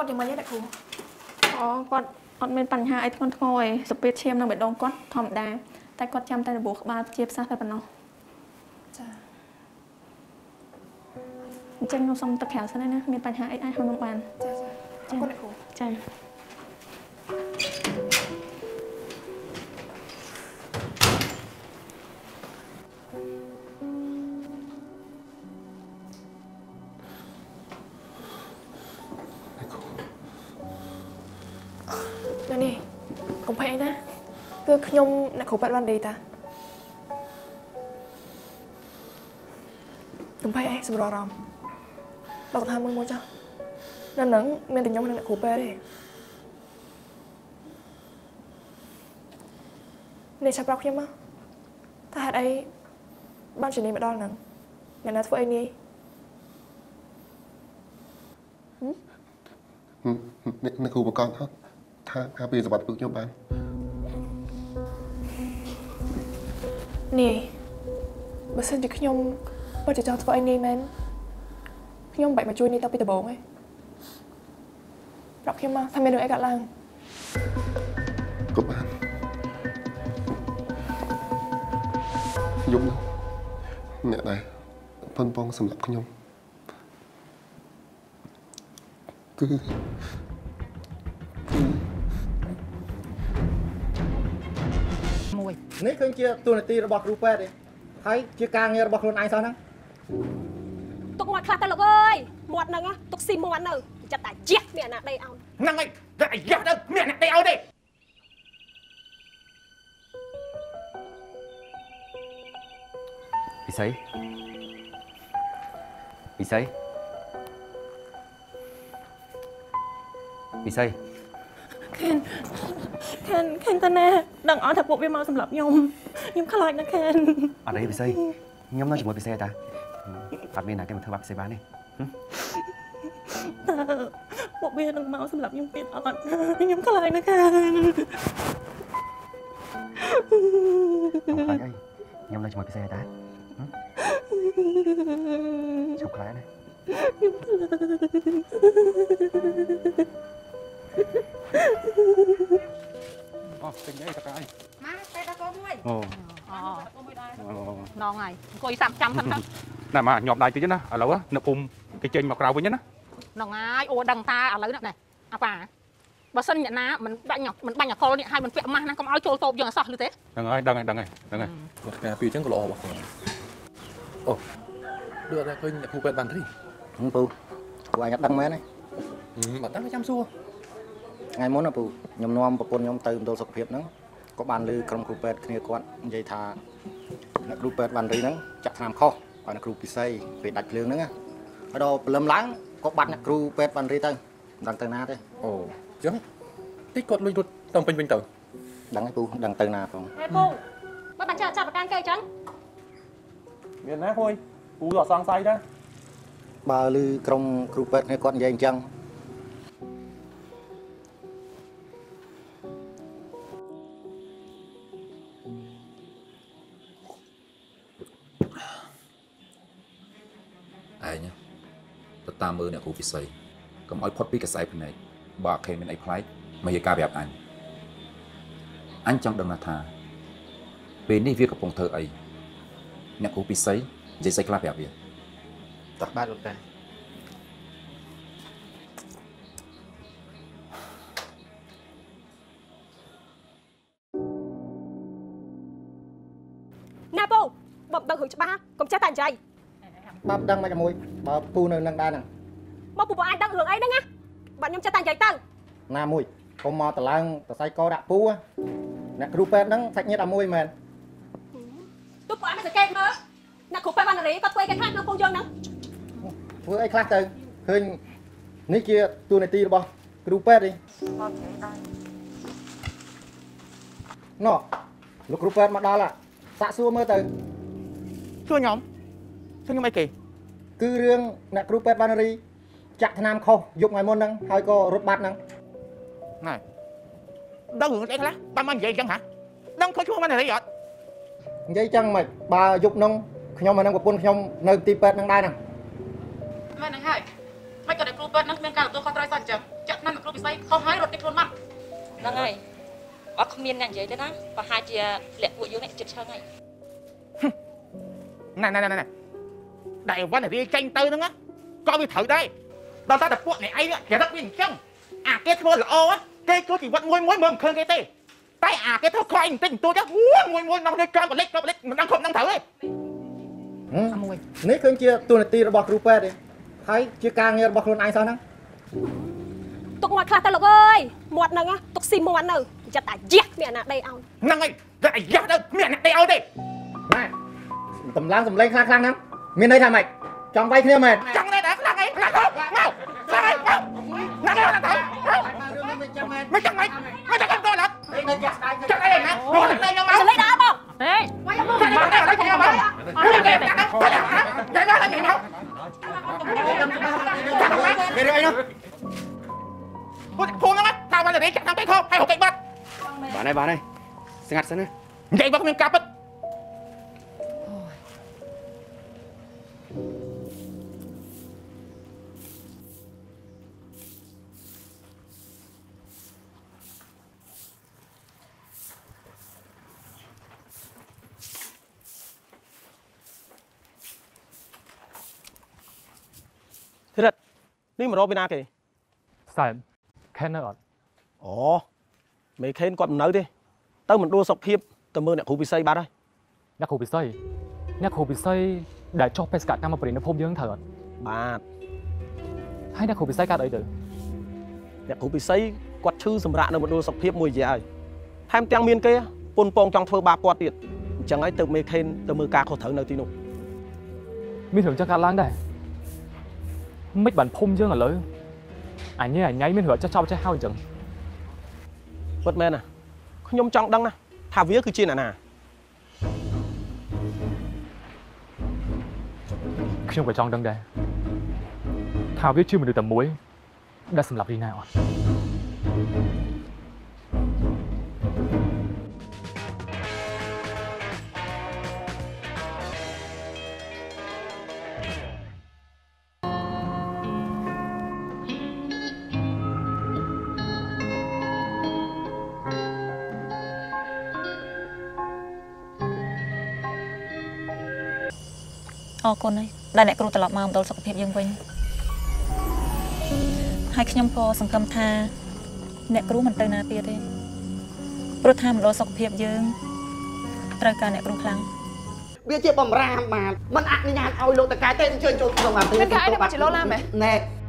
គាត់យ៉ាងម៉េចទេអ្នកគ្រូអូគាត់អត់មានបញ្ហាអីធ្ងន់ធ្ងរឯងសុភេទឈាមនៅបេះដូងគាត់ធម្មតាតែគាត់ចាំតែរបួសក្បាលជាផ្សះតែប៉ុណ្ណោះចាអញ្ចឹងខ្ញុំសុំទៅក្រៅសិនណាមានបញ្ហាអីអាចហៅខ្ញុំបានចាអរគុណអ្នកគ្រូចានេះកុំភ័យអីណាគឺខ្ញុំអ្នកគ្រូប៉ែតវ៉ាន់ឌីតាកុំភ័យអីសម្រាប់អារម្មណ៍លោកថាមួយចាស់នៅនឹងមានតែខ្ញុំនិងអ្នកគ្រូប៉ែតទេនេះចាប់ប្រាប់ខ្ញុំមកតែហេតុអីបានជំនាញមកដល់ហ្នឹងអ្នកណាធ្វើអីនេះអ្នកគ្រូប្រកាសថាពីសម្បត្តិពួកខ្ញុំបាននេះបើសិនជាខ្ញុំពិតជាចង់ធ្វើអីនេះមែនខ្ញុំបាច់មកជួយនេះតាំងពីដំបូងឯងប្រាប់ខ្ញុំមកថាមានរឿងអីកើតឡើងក៏បានខ្ញុំអ្នកដែរប៉ុនប៉ងសម្រាប់ខ្ញុំគឺមួយនេះគឺជាទូនាទីរបស់គ្រូពេទ្យទេហើយជាការងាររបស់ខ្លួនឯងសោះហ្នឹងទុកមាត់ខ្លះទៅលោកអើយមាត់ហ្នឹងទុកស៊ីមាត់នៅចិត្តតែជះមានអាណាដេកឲ្យហ្នឹងហើយតែអាយ៉ាទៅមានអាណាដេកឲ្យទេពិសីពិសីពិសីខេនតាណាដឹងអត់ថាពួកវាមកសម្រាប់ខ្ញុំខ្លាចណាស់ខេនអត់អីពិសីខ្ញុំនៅជាមួយពិសីតាអត់មានណាគេមកធ្វើបាបពិសីបានទេតើពួកវានឹងមកសម្រាប់ខ្ញុំទៀតអត់ខ្ញុំខ្លាចណាស់ខេនខ្លាចអីខ្ញុំនៅជាមួយពិសីតាឈប់ខ្លាចណាខ្ញុំខ្លាចអូពេញអីតកាយមកទៅដល់កូនមួយអូកូនមួយដែរណងហើយអង្គុយសាំចាំហ្នឹងទៅណែមកញាប់ដៃតិចណាឥឡូវនៅពុំគេចេញមកក្រៅវិញណាណងហើយអូដឹងតាឥឡូវនេះអាប៉ាបើសិនអ្នកណាមិនបាញ់អកលនេះឲ្យមិនពាក់ម៉ាស់ណាកុំឲ្យចូលតូបយើងអសោះលឺទេហ្នឹងហើយដឹងហើយគាត់ការពីអញ្ចឹងក៏ល្អរបស់គាត់អូដូចអត់ឃើញអ្នកគ្រូពេទ្យបានទេពូពួកឯងអត់ដឹងមែនទេបាត់តាំងចាំសួរថ្ងៃមុនណាពូខ្ញុំនាំប្រពន្ធខ្ញុំទៅមណ្ឌលសុខភាពហ្នឹងក៏បានឮក្រុមគ្រូពេទ្យគ្នាគាត់និយាយថាអ្នកគ្រូពេទ្យវ៉ាន់រីហ្នឹងចាក់ថ្នាំខុសឲ្យអ្នកគ្រូពិសីពេលដាច់ភ្លើងហ្នឹងហើយដល់ព្រលឹមឡើងក៏បាត់អ្នកគ្រូពេទ្យវ៉ាន់រីទៅមិនដឹងទៅណាទេអូអញ្ចឹងតិចគាត់លុយរត់ទៅពេញវិញទៅដឹងហើយពូដឹងទៅណាផងហេពូបើបានចាប់ប្រកាន់គេអញ្ចឹងមានណាហួយពូអត់សង្ស័យដែរបើឮក្រុមគ្រូពេទ្យគ្នាគាត់និយាយអញ្ចឹងឯងទៅតាមមើលអ្នកគ្រូពិសីកុំឲ្យផុតពីកសែភ្នែកបើខេមានអីប្លែកមកយកការប្រាប់អញចង់ដឹងថាពេលនេះវាកំពុងធ្វើអីអ្នកគ្រូពិសីនិយាយស្អីខ្លះប្រាប់វាតោះបាទលោកតាណាពូបើមិនដឹងរឿងច្បាស់កុំចេះតែនិយាយបើមិនដឹងមកជាមួយបើពូនៅនឹងដែរហ្នឹងមកពូអាចដឹងរឿងអីហ្នឹងណាបើខ្ញុំចេះតែនិយាយទៅណាមួយកុំមកតឡើងសរសៃកដាក់ពូអ្នកគ្រូពេទ្យហ្នឹងសាច់ញាតិអាមួយមែនទូពូអាចមកសង្កេតមើលអ្នកគ្រូពេទ្យវណ្ណរីគាត់ធ្វើអីខ្លះក្នុងពូយើងហ្នឹងធ្វើអីខ្លះទៅឃើញនេះជាតួនាទីរបស់គ្រូពេទ្យទេណោះលោកគ្រូពេទ្យមកដល់សាក់សួរមើលទៅជួយខ្ញុំអីគេគឺរឿងអ្នកគ្រូពេទ្យវណ្ណរីចាក់ថ្នាំខុសយកថ្ងៃមុនហ្នឹងហើយក៏រត់បាត់ហ្នឹងណែដឹងរឿងអីខ្លះបានមកនិយាយអញ្ចឹងហ៎ដឹងខុសឈ្មោះវណ្ណរីអត់និយាយចឹងមិនបើយប់ហ្នឹងខ្ញុំហើយនឹងប្រពន្ធខ្ញុំនៅទីពេទ្យហ្នឹងដែរហ្នឹងមែនហ្នឹងហើយមិនក៏អ្នកគ្រូពេទ្យហ្នឹងមានការទទួលខុសត្រូវសោះអញ្ចឹងចាក់ណាស់គ្រូពិសីខុសហើយរត់ទៅខ្លួនមកហ្នឹងហើយអត់គ្មានអ្នកនិយាយទេណាប្រហែលជាលាក់ពួកយើងនេះចិត្តឆ្លងហើយណែដែលវណ្ណរីចេញទៅហ្នឹងក៏វាត្រូវដែរដល់តែពួកអ្នកឯងគេរត់វាអញ្ចឹងអាគេធ្វើល្អគេជួយជីវិតមួយមើលមិនឃើញគេទេតែអាគេធ្វើខ្វាយបន្តិចបន្តួចមួយនៅនេះកើបលិចមិនដឹងគ្រប់នឹងត្រូវទេនេះឃើញជាទូនាទីរបស់គ្រូពេទ្យទេហើយជាការងាររបស់ខ្លួនឯងសោះហ្នឹងទុកមាត់ខ្លះទៅលោកអើយមាត់ហ្នឹងទុកស៊ីមាត់នៅចិត្តតែយះមានអាណាដេឲ្យហ្នឹងហើយតែអាយ៉ាទៅមានអ្នកដេឲ្យទេណែតម្លើងសំឡេងខ្លាំងហ្នឹងមានន័យថាម៉េចចង់វាយគ្នាមែនចង់ដែរខ្លាំងអីខ្លាំងមកខ្លាំងអីណាស់ទៅមិនចាំមិនចាំទៅណាចាំអីណាមកទៅខ្ញុំមកចលេដល់បងហេមកទៅខ្ញុំមកអត់ទេតែដល់ខ្ញុំមកមានរឿងអីនោះពួកភូមិហ្នឹងថាបានតែចាក់តាមទៅខោហើយហុកគេបាត់បានហើយស្ងាត់សិនណានិយាយមកគ្មានការពិត thế đấy đi mà đâu bên nào kì sao khen nữa ồ mấy khen còn nấu đi tao mình đua sọc hiệp tao mơ nè khu bị xây bát ơi nhắc khu bị xây để cho phải cả năm mà nó phôm dương thật bà hay nhắc khu bị xây cả đấy từ nè khu bị xây quạt chư sầm rạ nó mình đua sọc hiệp mùi gì ai tham trang miên kia pôn pong trong thơ ba quạt tiệt chẳng ấy từ mấy khen tao mơ ca khó thở nơi tí nụ mình thưởng cho cả láng đây mấy bạn phôm dương ở lưới ảnh như ảnh nháy mình hửa cho hao chừng bất men à nhôm trong đăng nè thả vía cứ chi nè không phải trong đăng đây thao viết chưa mình được tầm muối đã sầm lập đi nào con ơi đại nè cừu tập mà ông đầu sọc hiệp dương vinh hai khi nhom co sòng cầm tha nè cừu mình tới na pia thế rồi tham đầu sọc hiệp dương trời cả nè cừu khăng វាជាបំរាមបាទមិនអនុញ្ញាតឲ្យលោកតកែទេអញ្ជើញចូលក្នុងអាទិមិនកាយតែមកជាលោឡាមែនណែ